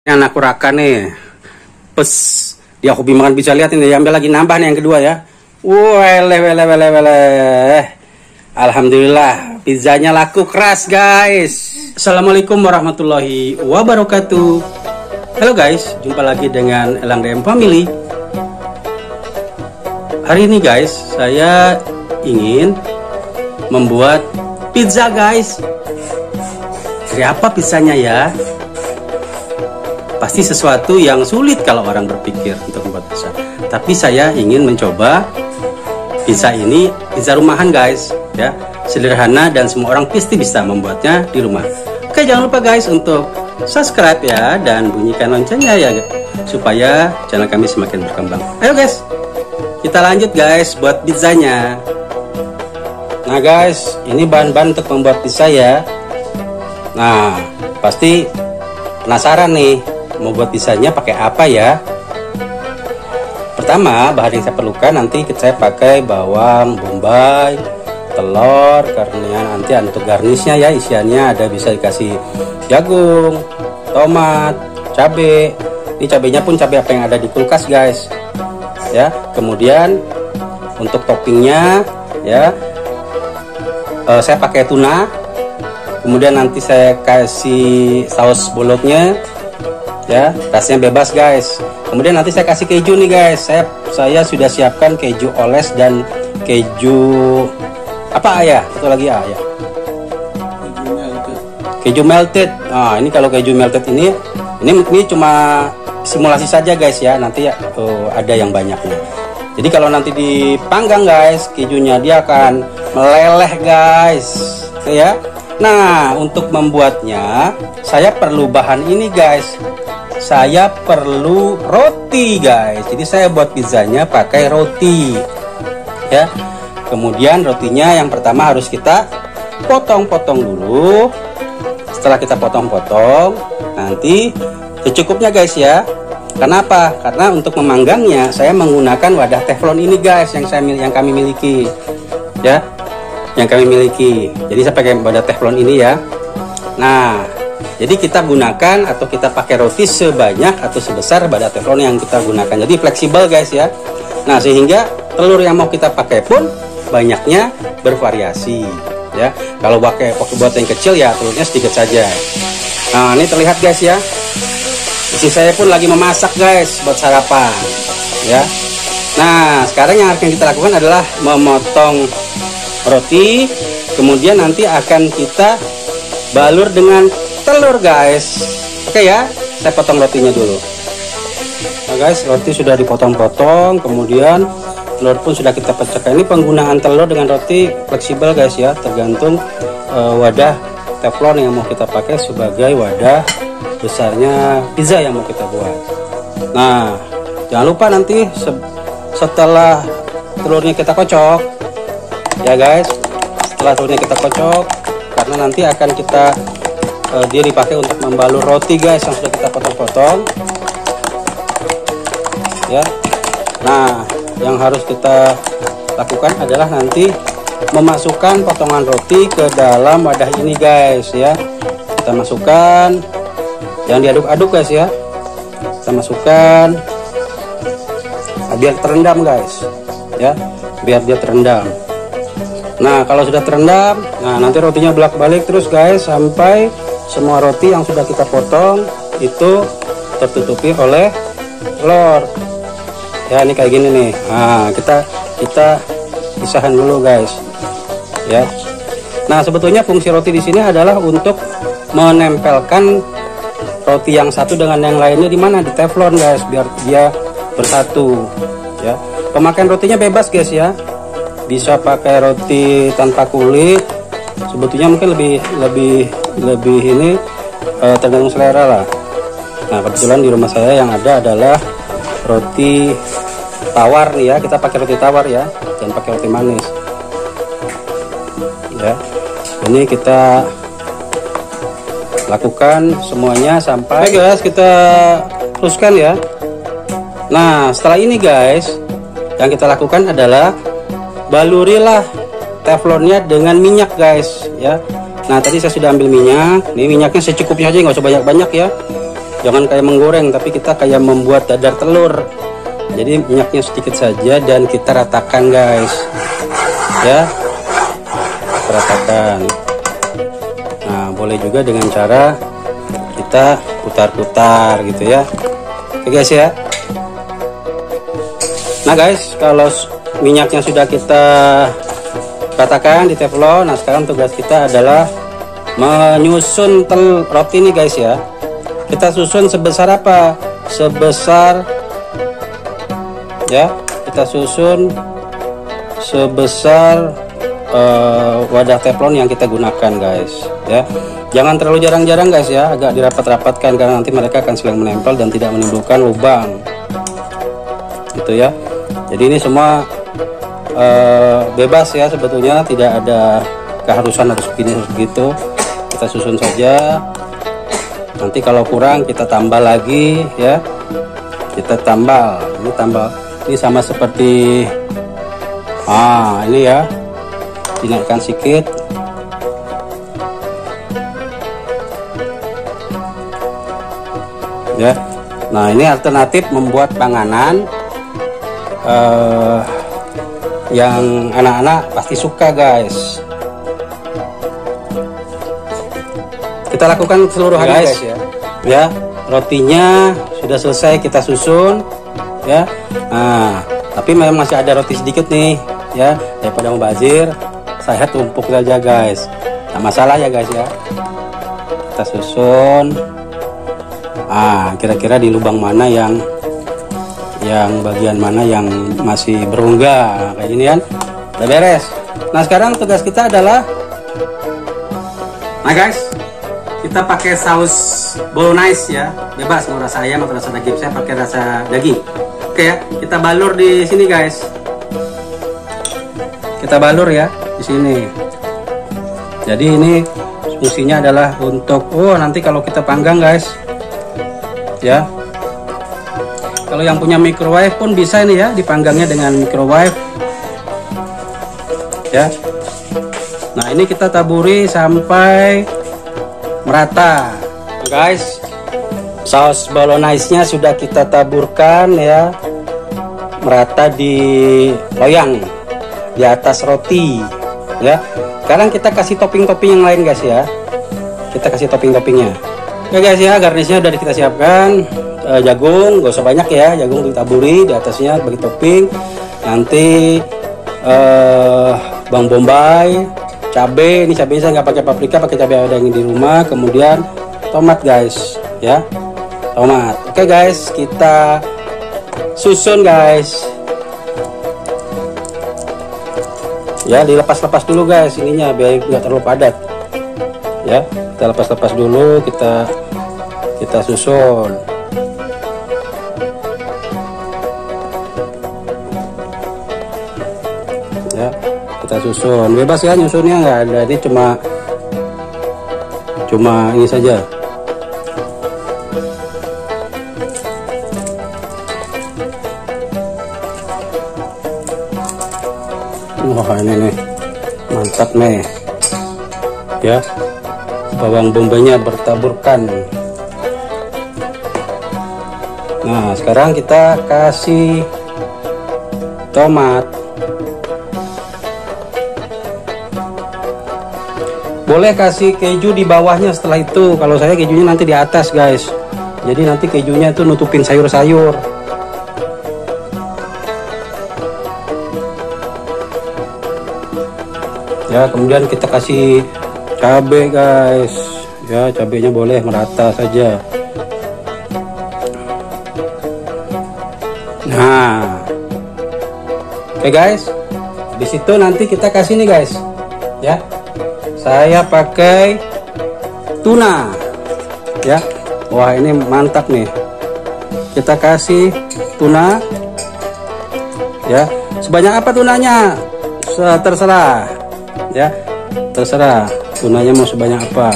Yang aku rakan nih. Pes. Dia hobi makan pizza, lihat ini. Ambil lagi nambah nih yang kedua ya. Wele. Alhamdulillah, pizzanya laku keras guys. Assalamualaikum warahmatullahi wabarakatuh. Halo guys, jumpa lagi dengan Elang DM Family. Hari ini guys, saya ingin membuat pizza guys. Dari apa pizzanya ya? Pasti sesuatu yang sulit kalau orang berpikir untuk membuat pizza. Tapi saya ingin mencoba pizza ini, pizza rumahan guys, ya, sederhana dan semua orang pasti bisa membuatnya di rumah. Oke, jangan lupa guys untuk subscribe ya dan bunyikan loncengnya ya, supaya channel kami semakin berkembang. Ayo guys, kita lanjut guys buat pizzanya. Nah guys, ini bahan-bahan untuk membuat pizza ya. Nah, pasti penasaran nih, mau buat pizzanya pakai apa ya? Pertama, bahan yang saya perlukan nanti saya pakai bawang bombay, telur, karena nanti untuk garnisnya ya, isiannya ada bisa dikasih jagung, tomat, cabai. Ini cabenya pun cabai apa yang ada di kulkas guys. Ya, kemudian untuk toppingnya ya, saya pakai tuna. Kemudian nanti saya kasih saus bolotnya ya, rasanya bebas guys. Kemudian nanti saya kasih keju nih guys. Saya sudah siapkan keju oles dan keju apa ya? Satu lagi ya. Keju melted. Nah, ini kalau keju melted ini cuma simulasi saja guys ya. Nanti ada yang banyaknya. Jadi kalau nanti dipanggang guys, kejunya dia akan meleleh guys. Ya. Nah, untuk membuatnya saya perlu bahan ini guys. Saya perlu roti guys. Jadi saya buat pizzanya pakai roti. Ya. Kemudian rotinya yang pertama harus kita potong-potong dulu. Setelah kita potong-potong, nanti secukupnya guys ya. Kenapa? Karena untuk memanggangnya saya menggunakan wadah teflon ini guys, yang kami miliki. Ya. Yang kami miliki. Jadi saya pakai wadah teflon ini ya. Nah, jadi kita gunakan atau kita pakai roti sebanyak atau sebesar wadah teflon yang kita gunakan. Jadi fleksibel guys ya. Nah, sehingga telur yang mau kita pakai pun banyaknya bervariasi ya. Kalau pakai buat yang kecil ya telurnya sedikit saja. Nah, ini terlihat guys ya. Istri saya pun lagi memasak guys buat sarapan ya. Nah, sekarang yang akan kita lakukan adalah memotong roti, kemudian nanti akan kita balur dengan telur guys. Oke ya, saya potong rotinya dulu. Nah guys, roti sudah dipotong-potong, kemudian telur pun sudah kita pecahkan. Ini penggunaan telur dengan roti fleksibel guys ya, tergantung wadah teflon yang mau kita pakai sebagai wadah besarnya pizza yang mau kita buat. Nah, jangan lupa nanti setelah telurnya kita kocok ya guys, setelah telurnya kita kocok, karena nanti akan kita dia dipakai untuk membalur roti guys yang sudah kita potong-potong ya. Nah, yang harus kita lakukan adalah nanti memasukkan potongan roti ke dalam wadah ini guys ya. Kita masukkan, jangan diaduk-aduk guys ya. Kita masukkan biar terendam guys ya, biar dia terendam. Nah, kalau sudah terendam, nah nanti rotinya bolak-balik terus guys sampai semua roti yang sudah kita potong itu tertutupi oleh telur. Ya, ini kayak gini nih. Nah, kita pisahan dulu guys. Ya. Nah, sebetulnya fungsi roti di sini adalah untuk menempelkan roti yang satu dengan yang lainnya di mana? Di teflon guys, biar dia bersatu. Ya. Pemakaian rotinya bebas guys ya. Bisa pakai roti tanpa kulit, sebetulnya mungkin lebih ini tergantung selera lah. Nah, kebetulan di rumah saya yang ada adalah roti tawar nih ya. Kita pakai roti tawar ya, jangan pakai roti manis ya. Ini kita lakukan semuanya sampai guys kita teruskan ya. Nah, setelah ini guys, yang kita lakukan adalah balurilah teflonnya dengan minyak guys ya. Nah, tadi saya sudah ambil minyak. Ini minyaknya secukupnya aja, nggak usah banyak-banyak ya. jangan kayak menggoreng, tapi kita kayak membuat dadar telur. Jadi minyaknya sedikit saja dan kita ratakan guys, ya, kita ratakan. Nah, boleh juga dengan cara kita putar-putar gitu ya. Oke guys ya. Nah guys, kalau minyaknya sudah kita ratakan di teflon, nah sekarang tugas kita adalah menyusun roti ini guys ya. Kita susun sebesar apa? Sebesar, ya, kita susun sebesar wadah teflon yang kita gunakan guys ya. Jangan terlalu jarang-jarang guys ya, agak dirapat-rapatkan karena nanti mereka akan saling menempel dan tidak menimbulkan lubang gitu ya. Jadi ini semua bebas ya, sebetulnya tidak ada keharusan harus begini harus begitu. Kita susun saja, nanti kalau kurang kita tambah lagi ya, kita tambal. Ini sama seperti ini ya, dinaikkan sedikit ya. Nah, ini alternatif membuat panganan yang anak-anak pasti suka guys. Kita lakukan seluruhannya guys ya. Ya, rotinya sudah selesai kita susun ya. Nah, tapi memang masih ada roti sedikit nih ya, daripada mubazir saya tumpuk saja guys. Nah, masalah ya guys ya. Kita susun. Kira-kira di lubang mana yang bagian mana yang masih berunggah kayak gini kan, udah beres. Nah, sekarang tugas kita adalah, nah guys, kita pakai saus bolognese ya, bebas mau rasa ayam atau rasa daging. Saya pakai rasa daging. Oke ya, kita balur di sini guys. Kita balur ya di sini. Jadi ini fungsinya adalah untuk nanti kalau kita panggang guys ya. Kalau yang punya microwave pun bisa ini ya, dipanggangnya dengan microwave ya. Nah, ini kita taburi sampai merata guys. Saus bolognese-nya sudah kita taburkan ya, merata di loyang di atas roti ya. Sekarang kita kasih topping-topping yang lain guys ya. Kita kasih topping-toppingnya. Oke guys ya, garnisnya udah kita siapkan. Jagung, gak usah banyak ya, jagung ditaburi di atasnya bagi topping. Nanti bawang bombay, cabai. Ini cabai saya nggak pakai paprika, pakai cabai ada yang di rumah. Kemudian tomat guys ya, tomat. Oke guys, kita susun guys ya. Dilepas-lepas dulu guys ininya biar nggak terlalu padat ya. Kita lepas-lepas dulu, kita susun ya. Kita susun bebas ya, nyusunnya nggak ada, ini cuma ini saja. Wah, ini nih mantap nih ya, bawang bombaynya bertaburkan. Nah, sekarang kita kasih tomat. Boleh kasih keju di bawahnya setelah itu. Kalau saya kejunya nanti di atas guys, jadi nanti kejunya itu nutupin sayur-sayur ya. Kemudian kita kasih cabai guys ya, cabainya boleh merata saja. Nah, oke guys, di situ nanti kita kasih nih guys ya. Saya pakai tuna ya. Wah, ini mantap nih. Kita kasih tuna ya. Sebanyak apa tunanya? Terserah ya, terserah tunanya mau sebanyak apa.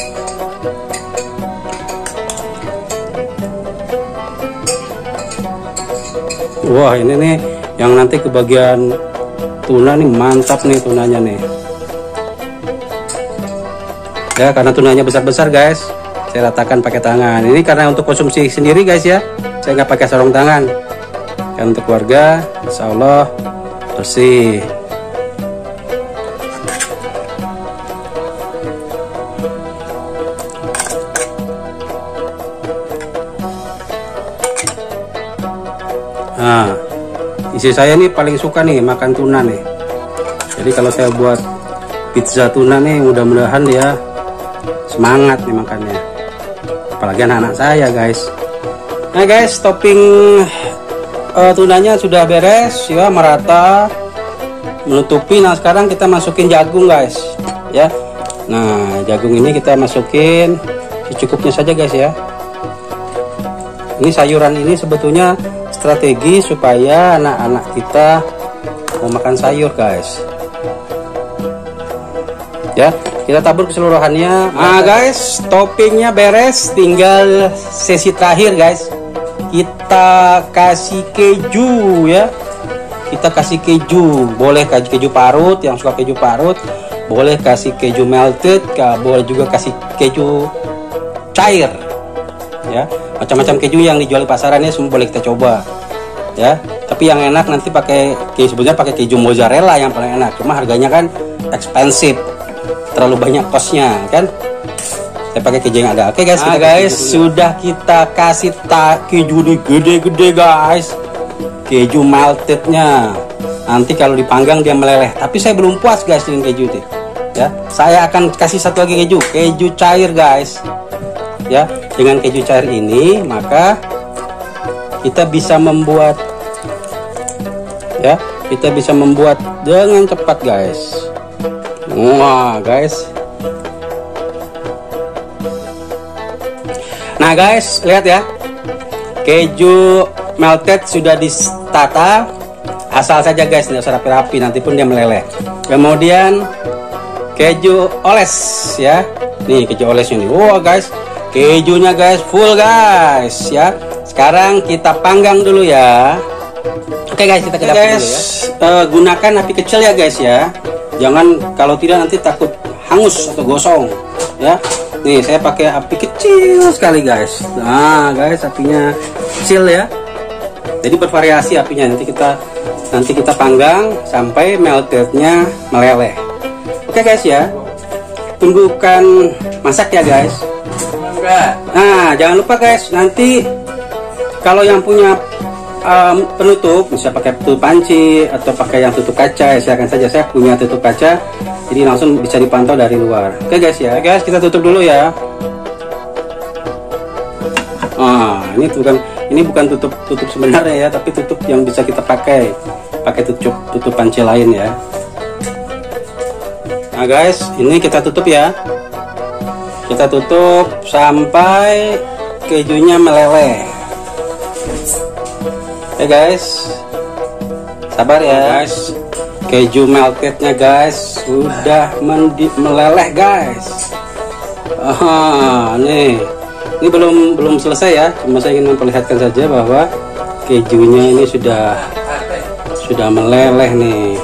Wah, ini nih yang nanti ke bagian tuna nih, mantap nih tunanya nih ya. Karena tunanya besar-besar guys, saya ratakan pakai tangan. Ini karena untuk konsumsi sendiri guys ya, saya nggak pakai sarung tangan. Kan untuk keluarga, insya Allah bersih. Nah, isi saya nih paling suka nih makan tuna nih. Jadi kalau saya buat pizza tuna nih, mudah-mudahan dia semangat nih makannya. Apalagi anak-anak saya guys. Nah guys, topping tunanya sudah beres ya, merata, menutupi. Nah sekarang kita masukin jagung guys ya. Nah jagung ini kita masukin secukupnya saja guys ya. Ini sayuran ini sebetulnya strategi supaya anak-anak kita mau makan sayur guys ya. Kita tabur keseluruhannya. Nah guys, toppingnya beres, tinggal sesi terakhir guys. Kita kasih keju ya. Kita kasih keju, boleh kasih keju parut, yang suka keju parut boleh kasih keju melted, boleh juga kasih keju cair ya. Macam-macam keju yang dijual di pasarannya semua boleh kita coba ya. Tapi yang enak nanti pakai keju, sebenarnya pakai keju mozzarella yang paling enak, cuma harganya kan expensive, terlalu banyak kosnya kan. Saya pakai keju yang ada. Oke guys, nah, guys sudah kita kasih keju nih gede-gede guys, keju meltednya. Nanti kalau dipanggang dia meleleh. Tapi saya belum puas guys dengan keju itu ya. Saya akan kasih satu lagi keju cair guys ya. Dengan keju cair ini maka kita bisa membuat ya, kita bisa membuat dengan cepat guys. Wah guys, nah guys lihat ya, keju melted sudah ditata, asal saja guys, tidak usah rapi-rapi, nanti pun dia meleleh. Kemudian keju oles ya, nih keju olesnya nih. Wow guys, kejunya guys full guys ya. Sekarang kita panggang dulu ya. Oke guys, kita ke dapur dulu ya. Gunakan api kecil ya guys ya. Jangan, kalau tidak nanti takut hangus atau gosong ya. Nih saya pakai api kecil sekali guys. Nah guys, apinya kecil ya. Jadi bervariasi apinya. Nanti kita panggang sampai meltednya meleleh. Oke guys ya. Tunggukan masak ya guys. Nah jangan lupa guys, nanti kalau yang punya penutup, bisa pakai tutup panci atau pakai yang tutup kaca ya, silakan saja. Saya punya tutup kaca, jadi langsung bisa dipantau dari luar. Oke guys ya, guys kita tutup dulu ya. Ini bukan tutup sebenarnya ya, tapi tutup yang bisa kita pakai tutup panci lain ya. Nah guys, ini kita tutup ya. Kita tutup sampai kejunya meleleh. Oke guys, sabar ya guys. Keju meltednya guys sudah meleleh guys. Nih, ini belum selesai ya. Cuma saya ingin memperlihatkan saja bahwa kejunya ini sudah meleleh nih.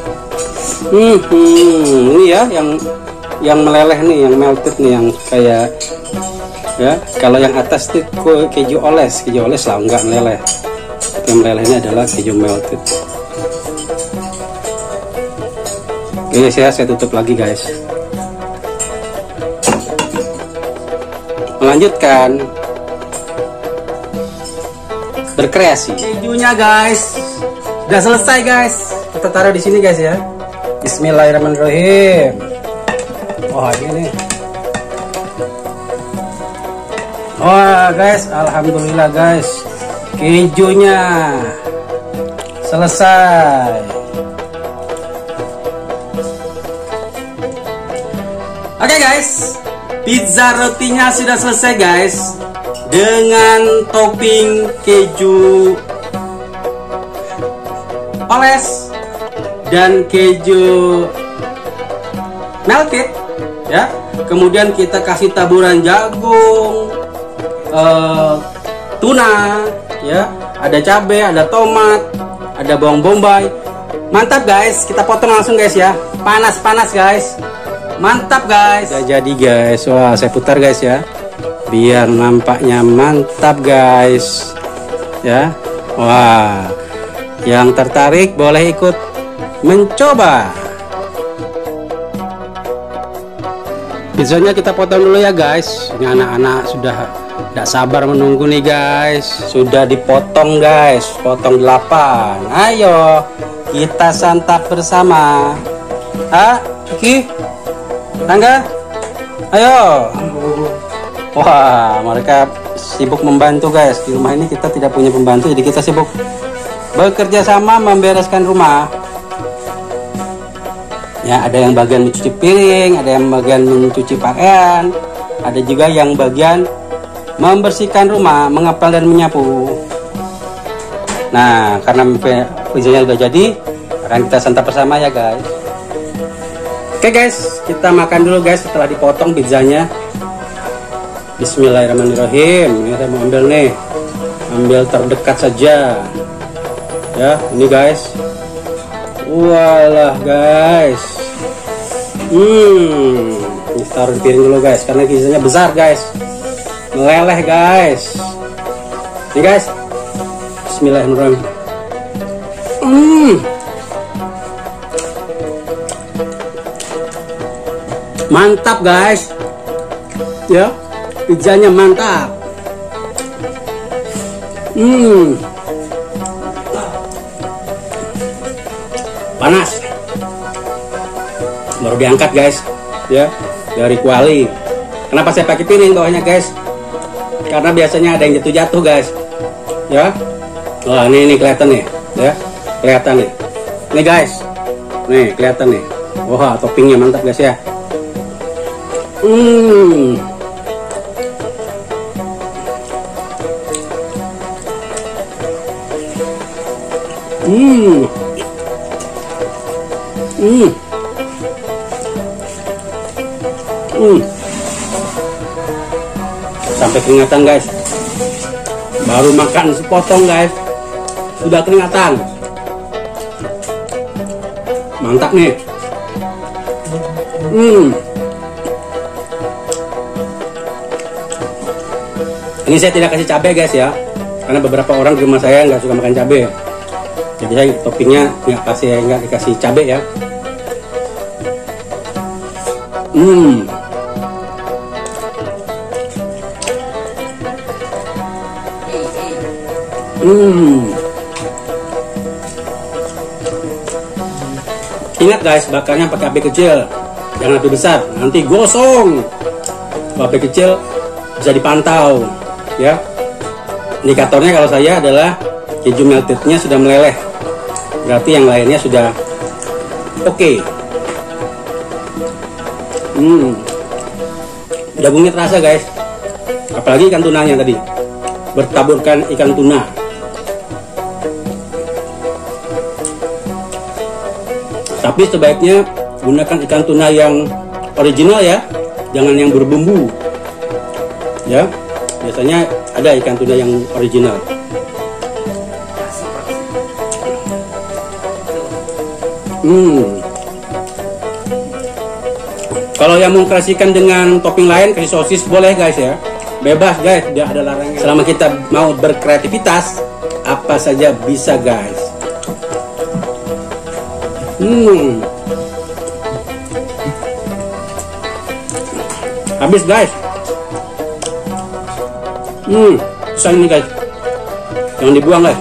Ini ya yang meleleh nih, yang melted nih, yang kayak ya. Kalau yang atas itu keju oles lah, enggak meleleh. Yang melelehnya adalah keju melted. Oke, saya tutup lagi guys. Melanjutkan berkreasi. Kejunya guys sudah selesai guys. Kita taruh di sini guys ya. Bismillahirrahmanirrahim. Wah ini nih. Wah guys, alhamdulillah guys, kejunya selesai. Oke guys, pizza rotinya sudah selesai guys, dengan topping keju oles dan keju melted ya. Kemudian kita kasih taburan jagung, tuna ya, ada cabai, ada tomat, ada bawang bombay. Mantap guys, kita potong langsung guys ya. Panas-panas guys. Mantap guys. Udah jadi guys. Wah, saya putar guys ya. biar nampaknya mantap guys ya. Wah, yang tertarik boleh ikut mencoba. Pizzanya kita potong dulu ya guys. Ini anak-anak sudah tidak sabar menunggu nih guys. Sudah dipotong guys, potong 8. Ayo kita santap bersama. Ah, Kiki, Rangga, ayo. Wah, mereka sibuk membantu guys. Di rumah ini kita tidak punya pembantu, jadi kita sibuk bekerja sama membereskan rumah. Ya, ada yang bagian mencuci piring, ada yang bagian mencuci pakaian, ada juga yang bagian membersihkan rumah, mengepel dan menyapu. Nah, karena pizzanya sudah jadi, akan kita santap bersama ya guys. Oke guys, kita makan dulu guys setelah dipotong pizzanya. Bismillahirrahmanirrahim. Ini saya mau ambil nih, ambil terdekat saja. Ya, ini guys. Walah guys. Ini taruh di piring dulu guys, karena pizzanya besar guys, meleleh guys. Ini guys. Bismillahirrahmanirrahim. Mantap guys. Ya, pizzanya mantap. Panas. Baru diangkat guys. Ya, dari kuali. Kenapa saya pakai piring bawahnya guys? Karena biasanya ada yang jatuh-jatuh guys. Ya. Wah, ini kelihatan nih, ya. Kelihatan nih. Nih guys. Nih, kelihatan nih. Wah, toppingnya mantap guys ya. Sampai keringatan guys. Baru makan sepotong guys, sudah keringatan. Mantap nih. Ini saya tidak kasih cabai guys ya, karena beberapa orang di rumah saya nggak suka makan cabai. Jadi saya toppingnya nggak dikasih cabai ya. Ingat guys, bakarnya pakai api kecil, jangan api besar, nanti gosong. Api kecil bisa dipantau ya. Indikatornya kalau saya adalah keju meltednya sudah meleleh, berarti yang lainnya sudah oke. Udah bungit rasa guys, apalagi ikan tunanya tadi, bertaburkan ikan tuna. Tapi sebaiknya gunakan ikan tuna yang original ya, jangan yang berbumbu ya. Biasanya ada ikan tuna yang original. Kalau yang mau kreasikan dengan topping lain, kasih sosis boleh guys ya, bebas guys, tidak ada larangan. Selama kita mau berkreativitas, apa saja bisa guys. Habis guys. Susah ini guys, jangan dibuang guys.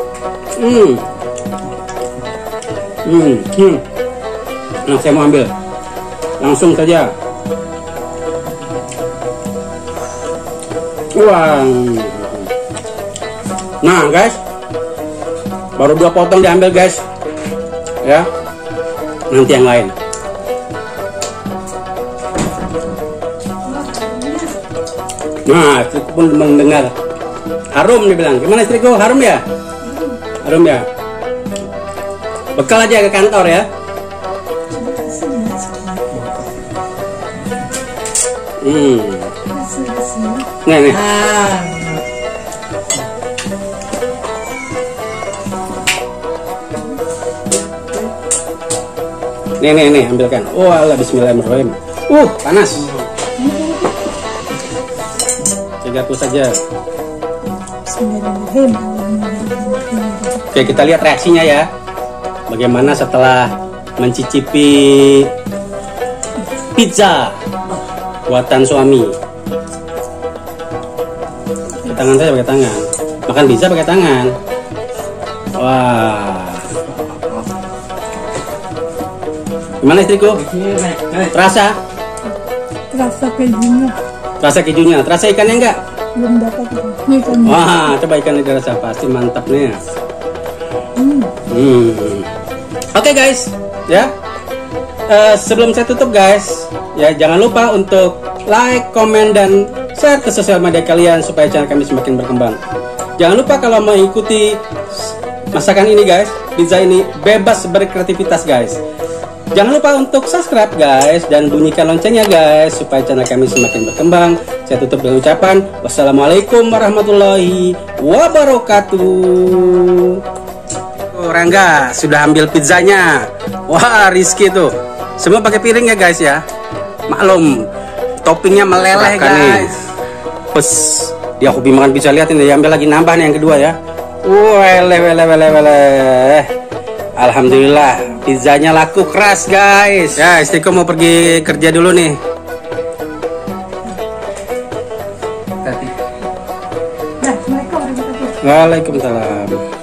Nah, saya mau ambil langsung saja. Wah. Nah guys, baru 2 potong diambil guys ya, nanti yang lain. Nah, istriku pun mendengar harum, dia bilang, gimana istriku, harum ya? Harum ya? Bekal aja ke kantor ya. Nih. Nih, ambilkan. Walah, bismillahirrahmanirrahim. Panas. garpu saja. Bismillahirrahmanirrahim. Oke, kita lihat reaksinya ya. Bagaimana setelah mencicipi pizza buatan suami. Pakai tangan saja, pakai tangan. Makan pizza pakai tangan. Wah. Gimana istriku? Terasa? Rasa kejunya Terasa kejunya? Terasa ikannya enggak? belum dapat. Ini kan Wah, coba ikannya dirasa, pasti mantap nih. Oke guys, ya. Sebelum saya tutup guys, ya jangan lupa untuk like, komen, dan share ke sosial media kalian supaya channel kami semakin berkembang. Jangan lupa kalau mau ikuti masakan ini guys, pizza ini bebas berkreativitas guys. Jangan lupa untuk subscribe guys dan bunyikan loncengnya guys supaya channel kami semakin berkembang. Saya tutup dengan ucapan wassalamualaikum warahmatullahi wabarakatuh. Oh, Rangga sudah ambil pizzanya. Wah, Rizky tuh. Semua pakai piring ya guys ya. Maklum, toppingnya meleleh guys. Pes, dia hobi makan pizza, lihat ini, ambil lagi nambah nih yang kedua ya. Weleh. Alhamdulillah, pizzanya laku keras guys. Ya, istriku mau pergi kerja dulu nih. Assalamualaikum warahmatullahi wabarakatuh. Waalaikumsalam.